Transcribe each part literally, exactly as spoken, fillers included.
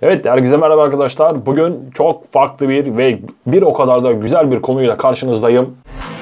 Evet, herkese merhaba arkadaşlar. Bugün çok farklı bir ve bir o kadar da güzel bir konuyla karşınızdayım.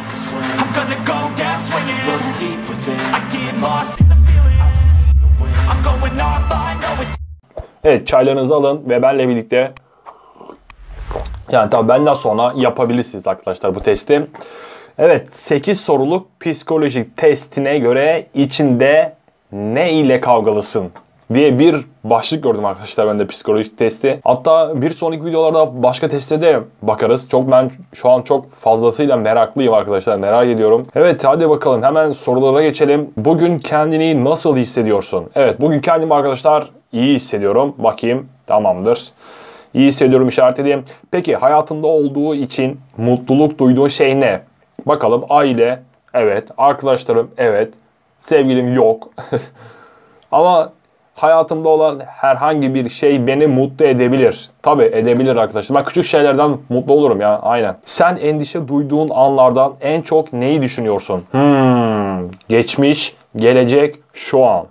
Evet, çaylarınızı alın ve benle birlikte, yani tabii benden sonra yapabilirsiniz arkadaşlar bu testi. Evet, sekiz soruluk psikolojik testine göre içinde ne ile kavgalısın diye bir başlık gördüm arkadaşlar ben de psikolojik testi. Hatta bir sonraki videolarda başka teste de bakarız. Çok ben şu an çok fazlasıyla meraklıyım arkadaşlar. Merak ediyorum. Evet, hadi bakalım hemen sorulara geçelim. Bugün kendini nasıl hissediyorsun? Evet, bugün kendimi arkadaşlar iyi hissediyorum. Bakayım, tamamdır. İyi hissediyorum, işaretleyeyim. Peki hayatında olduğu için mutluluk duyduğun şey ne? Bakalım, aile, evet. Arkadaşlarım, evet. Sevgilim, yok. Ama hayatımda olan herhangi bir şey beni mutlu edebilir. Tabii edebilir arkadaşlar. Ben küçük şeylerden mutlu olurum ya, aynen. Sen endişe duyduğun anlardan en çok neyi düşünüyorsun? Hmm, geçmiş, gelecek, şu an.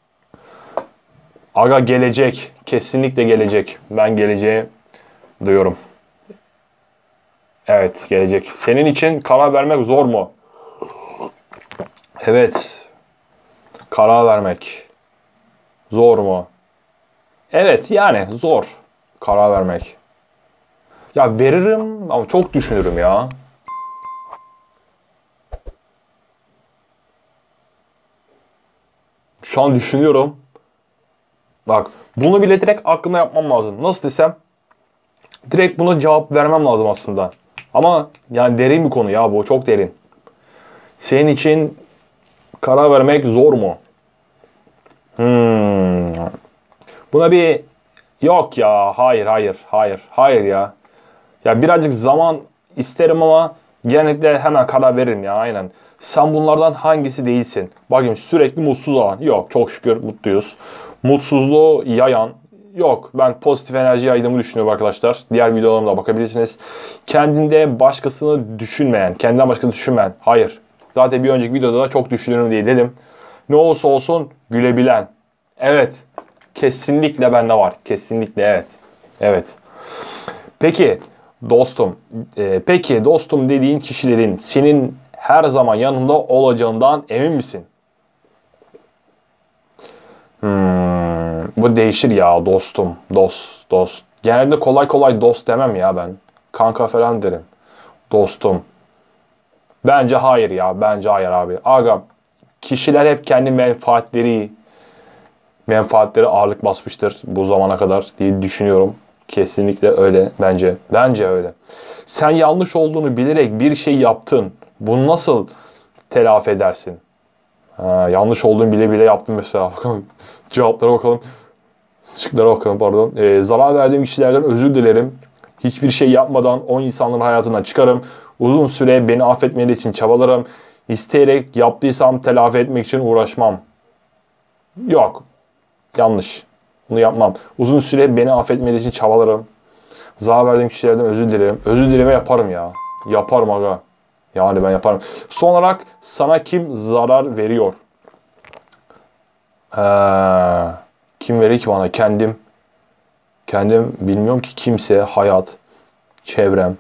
Aga, gelecek. Kesinlikle gelecek. Ben geleceği duyuyorum. Evet, gelecek. Senin için karar vermek zor mu? Evet. Karar vermek zor mu? Evet, yani zor karar vermek. Ya veririm ama çok düşünürüm ya. Şu an düşünüyorum. Bak, bunu bile direkt aklımda yapmam lazım. Nasıl desem? Direkt buna cevap vermem lazım aslında. Ama yani derin bir konu ya bu. Çok derin. Senin için karar vermek zor mu? Hmm. Buna bir yok ya. Hayır, hayır, hayır. Hayır ya. Ya birazcık zaman isterim ama genellikle hemen karar veririm ya, aynen. Sen bunlardan hangisi değilsin? Bakayım, sürekli mutsuz olan. Yok, çok şükür mutluyuz. Mutsuzluğu yayan. Yok, ben pozitif enerji yaydığımı düşünüyorum arkadaşlar. Diğer videolarıma da bakabilirsiniz. Kendinde başkasını düşünmeyen, kendinden başkasını düşünmeyen. Hayır. Zaten bir önceki videoda da çok düşünüyorum diye dedim. Ne olursa olsun gülebilen. Evet. Kesinlikle bende var. Kesinlikle evet. Evet. Peki dostum. E, peki dostum dediğin kişilerin senin her zaman yanında olacağından emin misin? Hmm, bu değişir ya dostum. Dost, dost. Genelde kolay kolay dost demem ya ben. Kanka falan derim. Dostum. Bence hayır ya. Bence hayır abi. Aga, kişiler hep kendi menfaatleri menfaatleri ağırlık basmıştır bu zamana kadar diye düşünüyorum. Kesinlikle öyle bence. Bence öyle. Sen yanlış olduğunu bilerek bir şey yaptın. Bunu nasıl telafi edersin? Ha, yanlış olduğunu bile bile yaptım mesela. Cevaplara bakalım. Şıklara bakalım, pardon. Ee, zarar verdiğim kişilerden özür dilerim. Hiçbir şey yapmadan o insanların hayatından çıkarım. Uzun süre beni affetmeleri için çabalarım. İsteyerek yaptıysam telafi etmek için uğraşmam. Yok. Yanlış. Bunu yapmam. Uzun süre beni affetmeleri için çabalarım. Zarar verdiğim kişilerden özür dilerim. Özür dileme yaparım ya. Yaparım aga. Yani ben yaparım. Son olarak sana kim zarar veriyor? Ee, kim verir ki bana? Kendim. Kendim bilmiyorum ki, kimse, hayat, çevrem.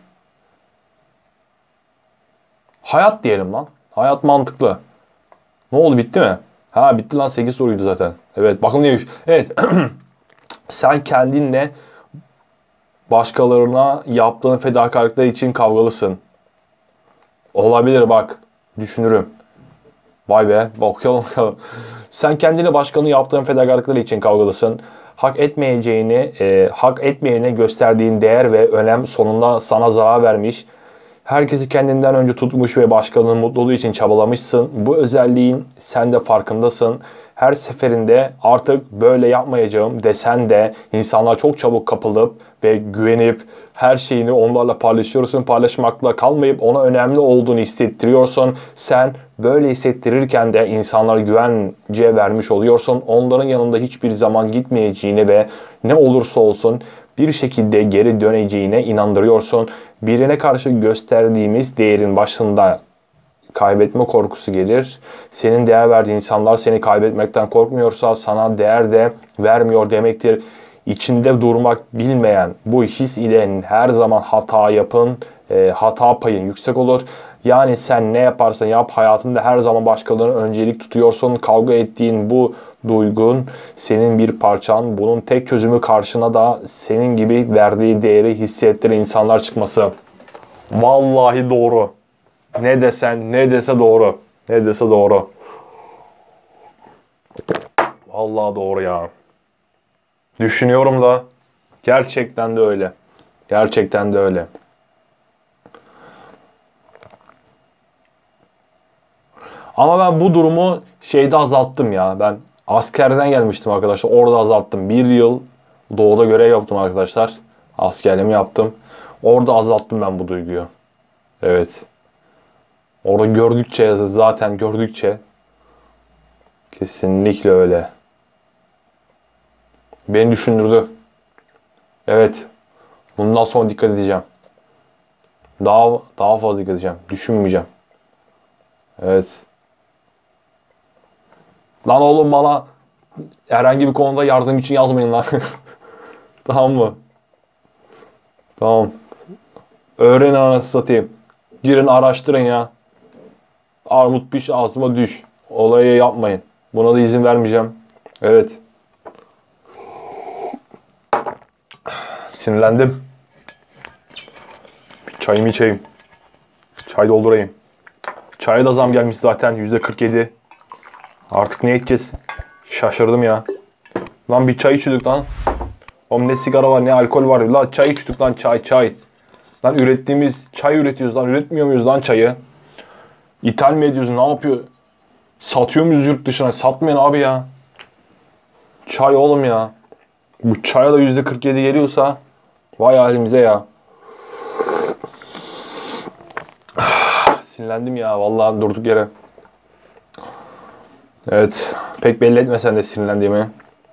Hayat diyelim lan. Hayat mantıklı. Ne oldu, bitti mi? Ha, bitti lan, sekiz soruydu zaten. Evet, bakın neymiş. Evet. Sen kendinle başkalarına yaptığın fedakarlıklar için kavgalısın. Olabilir bak. Düşünürüm. Vay be. Bakalım bakalım. Sen kendine başkanı yaptığın fedakarlıkları için kavgalısın. Hak etmeyeceğini, e, hak etmeyene gösterdiğin değer ve önem sonunda sana zarar vermiş. Herkesi kendinden önce tutmuş ve başkalarının mutluluğu için çabalamışsın. Bu özelliğin sen de farkındasın. Her seferinde artık böyle yapmayacağım desen de insanlar çok çabuk kapılıp ve güvenip her şeyini onlarla paylaşıyorsun. Paylaşmakla kalmayıp ona önemli olduğunu hissettiriyorsun. Sen böyle hissettirirken de insanlara güvence vermiş oluyorsun. Onların yanında hiçbir zaman gitmeyeceğini ve ne olursa olsun bir şekilde geri döneceğine inandırıyorsun. Birine karşı gösterdiğimiz değerin başında kaybetme korkusu gelir. Senin değer verdiğin insanlar seni kaybetmekten korkmuyorsa sana değer de vermiyor demektir. içinde durmak bilmeyen bu his ile her zaman hata yapın. E, hata payın yüksek olur. Yani sen ne yaparsan yap hayatında her zaman başkalarına öncelik tutuyorsun. Kavga ettiğin bu duygun senin bir parçan. Bunun tek çözümü karşına da senin gibi verdiği değeri hissettiren insanlar çıkması. Vallahi doğru. Ne desen ne dese doğru. Ne dese doğru. Vallahi doğru ya. Düşünüyorum da gerçekten de öyle. Gerçekten de öyle. Ama ben bu durumu şeyde azalttım ya. Ben askerden gelmiştim arkadaşlar. Orada azalttım. Bir yıl doğuda görev yaptım arkadaşlar. Askerliğimi yaptım. Orada azalttım ben bu duyguyu. Evet. Orada gördükçe zaten gördükçe kesinlikle öyle. Beni düşündürdü. Evet. Bundan sonra dikkat edeceğim. Daha daha fazla dikkat edeceğim. Düşünmeyeceğim. Evet. Lan oğlum bana herhangi bir konuda yardım için yazmayın lan. Tamam mı? Tamam. Öğrenin anasını satayım. Girin araştırın ya. Armut piş ağzıma düş. Olayı yapmayın. Buna da izin vermeyeceğim. Evet. Sinirlendim. Bir çayımı içeyim. Çay doldurayım. Çaya da zam gelmiş zaten. yüzde kırk yedi. Artık ne edeceğiz? Şaşırdım ya. Lan bir çay içiyorduk lan. Oğlum ne sigara var ne alkol var. Lan çay içiyorduk lan çay çay. Lan ürettiğimiz çay üretiyoruz lan. Üretmiyor muyuz lan çayı? İthal mi ediyoruz? Ne yapıyor? Satıyor muyuz yurt dışına? Satmayın abi ya. Çay oğlum ya. Bu çaya da yüzde kırk yedi geliyorsa vay halimize ya. Sinirlendim ya vallahi durduk yere. Evet. Pek belli etmesen de sinirlendiğimi.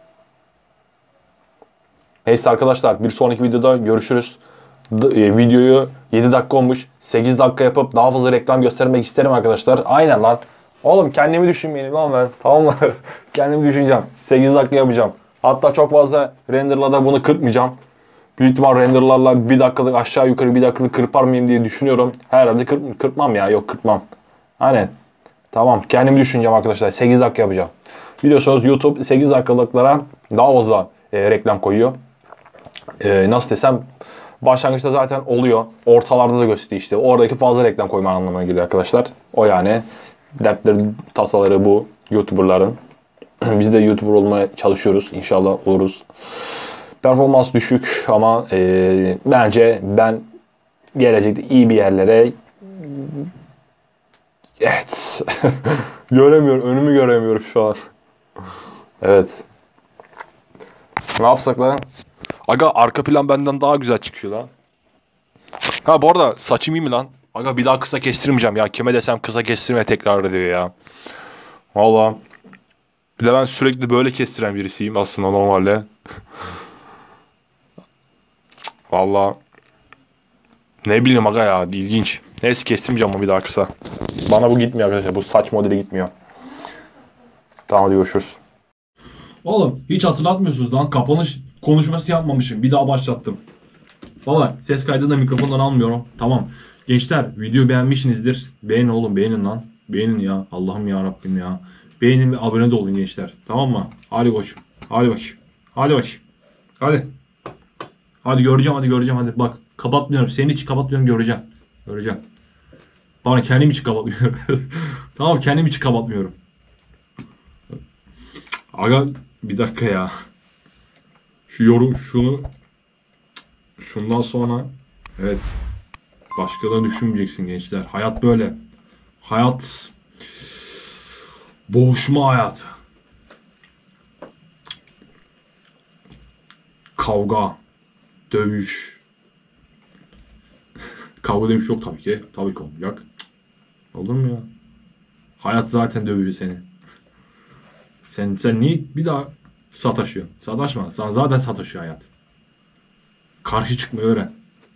Neyse arkadaşlar bir sonraki videoda görüşürüz. D- videoyu yedi dakika olmuş. sekiz dakika yapıp daha fazla reklam göstermek isterim arkadaşlar. Aynen lan. Oğlum kendimi düşünmeyelim lan ben. Tamam mı? Kendimi düşüneceğim. sekiz dakika yapacağım. Hatta çok fazla renderla da bunu kırpmayacağım. Büyük ihtimal renderlarla bir dakikalık aşağı yukarı bir dakikalık kırpar mıyım diye düşünüyorum. Herhalde kırp kırpmam ya. Yok kırpmam. Aynen. Tamam. Kendimi düşüneceğim arkadaşlar. sekiz dakika yapacağım. Biliyorsunuz YouTube sekiz dakikalıklara daha fazla e, reklam koyuyor. E, nasıl desem başlangıçta zaten oluyor. Ortalarda da gösteriyor işte. Oradaki fazla reklam koyma anlamına geliyor arkadaşlar. O yani dertleri, tasaları bu YouTuber'ların. Biz de YouTuber olmaya çalışıyoruz. İnşallah oluruz. Performans düşük ama e, bence ben gelecekte iyi bir yerlere evet göremiyorum. Önümü göremiyorum şu an. Evet. Ne yapsak lan? Aga arka plan benden daha güzel çıkıyor lan. Ha bu arada saçım iyi mi lan? Aga bir daha kısa kestirmeyeceğim ya. Kime desem kısa kestirmeye tekrar ediyor ya. Vallahi. Bir de ben sürekli böyle kestiren birisiyim aslında normalde. Vallahi. Ne bileyim aga ya ilginç. Neyse kestirmeyeceğim ama bir daha kısa. Bana bu gitmiyor arkadaşlar. Bu saç modeli gitmiyor. Tamam hadi görüşürüz. Oğlum hiç hatırlatmıyorsunuz lan. Kapanış konuşması yapmamışım. Bir daha başlattım. Valla ses kaydını da mikrofondan almıyorum. Tamam. Gençler videoyu beğenmişsinizdir. Beğenin oğlum beğenin lan. Beğenin ya. Allah'ım ya Rabbim ya. Beğenin ve abone de olun gençler. Tamam mı? Hadi koçum. Hadi bakayım. Hadi bakayım. Hadi. Hadi göreceğim hadi göreceğim hadi. Bak kapatmıyorum. Senin için kapatmıyorum göreceğim. Göreceğim. Bana kendim için kapatmıyorum. Tamam kendim için kapatmıyorum. Aga bir dakika ya. Şu yorum şunu şundan sonra evet başkalarını düşünmeyeceksin gençler. Hayat böyle. Hayat boğuşma hayatı. Kavga, dövüş. Kavga dövüş yok tabii ki. Tabii ki olmayacak. Olur mu ya? Hayat zaten dövüyor seni. Sen sen niye bir daha sataşıyorsun? Sataşma. Sen zaten sataşıyor hayat. Karşı çıkmayı öğren.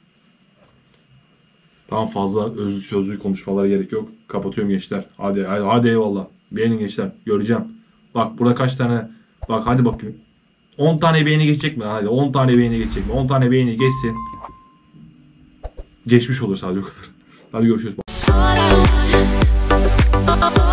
Tamam fazla özlü sözlü konuşmalara gerek yok. Kapatıyorum gençler. Hadi hadi, hadi eyvallah. Beğenin gençler. Göreceğim. Bak burada kaç tane. Bak hadi bakayım. on tane beğeni geçecek mi? Hadi on tane beğeni geçecek mi? on tane beğeni geçsin. Geçmiş olur sadece o kadar. Hadi görüşürüz.